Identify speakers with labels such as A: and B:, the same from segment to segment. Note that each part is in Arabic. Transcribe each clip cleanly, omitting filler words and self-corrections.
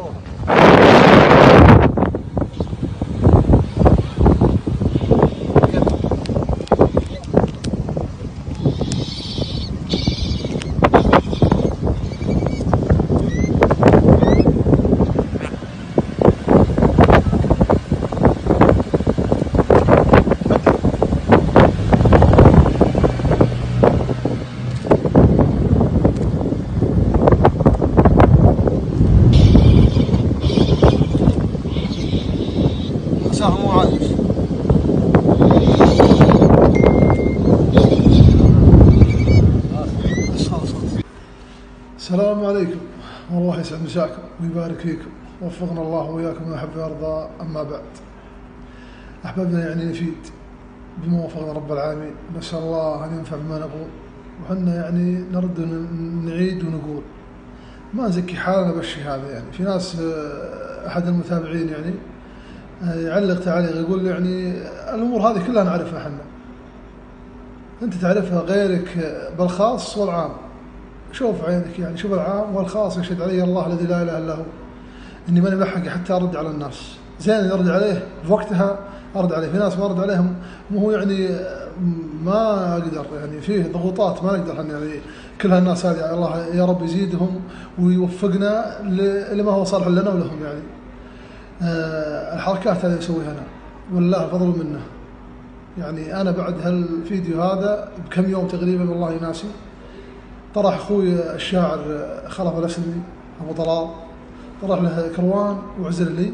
A: السلام عليكم، والله يسعد مساكم ويبارك فيكم، وفقنا الله وإياكم ما يحب ويرضى. أما بعد، أحبابنا يعني نفيد بما وفقنا رب العالمين، نسأل الله أن ينفع بما نقول، وحنا يعني نرد نعيد ونقول، ما نزكي حالنا بالشيء هذا. يعني في ناس، أحد المتابعين يعني يعلق تعليق يقول يعني الأمور هذه كلها نعرفها حنا، أنت تعرفها غيرك بالخاص والعام. شوف عينك، يعني شوف العام والخاص، يشهد علي الله الذي لا اله الا هو اني ماني ملحق حتى ارد على الناس. زين ارد عليه بوقتها، ارد عليه. في ناس ما ارد عليهم، مو هو يعني ما اقدر، يعني فيه ضغوطات ما نقدر يعني كل هالناس هذه. الله يا رب يزيدهم ويوفقنا لما هو صالح لنا ولهم. يعني الحركات هذه يسويها انا والله الفضل منه. يعني انا بعد هالفيديو هذا بكم يوم تقريبا والله ناسي، طرح اخوي الشاعر خلف الاسلمي ابو طلال، طرح له كروان وعزل لي،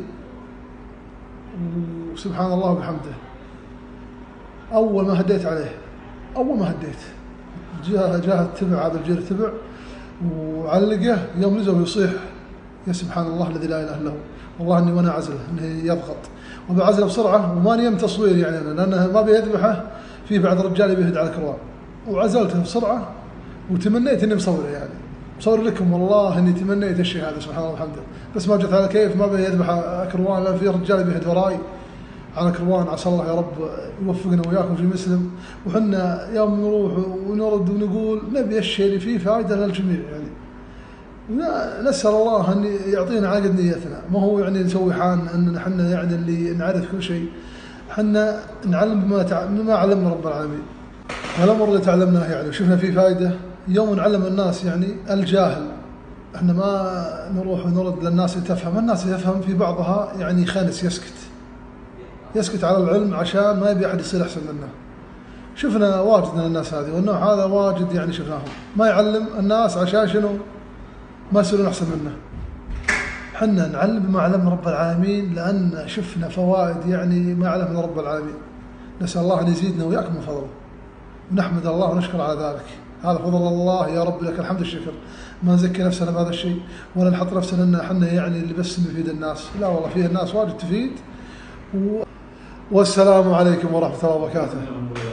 A: وسبحان الله وبحمده اول ما هديت عليه، اول ما هديت جاء التبع، هذا الجير تبع وعلقه، يوم نزل ويصيح يا سبحان الله الذي لا اله الا هو، والله اني وانا عزله انه يضغط، وبعزله بسرعه وما نيم تصوير يعني انا، لانه ما بيذبحه، في بعض الرجال بيهد على الكروان، وعزلته بسرعه وتمنيت اني مصوره، يعني مصور لكم والله اني تمنيت الشيء هذا سبحان الله وبحمده، بس ما جت على كيف، ما بيذبح كروان، لان في رجال بيهد وراي على كروان. عسى الله يا رب يوفقنا وياكم في مسلم، وحنا يوم نروح ونرد ونقول نبي الشيء اللي فيه فائده للجميع. يعني نسال الله ان يعطينا عقد نيتنا، ما هو يعني نسوي حالنا اننا حنا يعني اللي نعرف كل شيء، حنا نعلم بما علمنا رب العالمين، والامر اللي تعلمناه يعني وشفنا فيه فائده. يوم نعلم الناس يعني الجاهل، احنا ما نروح ونرد للناس اللي تفهم، الناس اللي تفهم في بعضها يعني خانس، يسكت على العلم عشان ما يبي احد يصير احسن منه. شفنا واجد من الناس هذه، والنوع هذا واجد يعني شفناهم ما يعلم الناس عشان شنو؟ ما يصيرون احسن منه. حنا نعلم بما علمنا رب العالمين، لان شفنا فوائد يعني ما علمنا رب العالمين. نسال الله ان يزيدنا وياكم من فضله، ونحمد الله ونشكر على ذلك. هذا فضل الله يا رب، لك الحمد والشكر. ما نزكي نفسنا بهذا الشيء، ولا نحط نفسنا ان احنا يعني اللي بس نفيد الناس، لا والله فيه الناس واجد تفيد. والسلام عليكم ورحمه الله وبركاته.